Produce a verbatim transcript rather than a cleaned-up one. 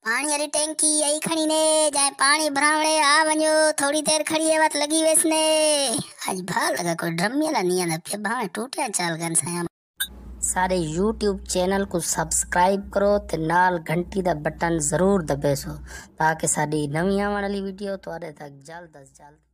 पानी वाली टैंकी आई खड़ी ने जाए पानी भरावणे आ वञो थोड़ी देर खड़ी है बात लगी वेस ने आज भा लगा कोई ड्रम या नहीं आना पे भावे टूटे चाल गन साया सारे यूट्यूब चैनल को सब्सक्राइब करो ते नाल घंटी दा बटन जरूर दबेसो ताकि साडी नवी आने वाली वीडियो तुहाडे तक जल्द अज जल्द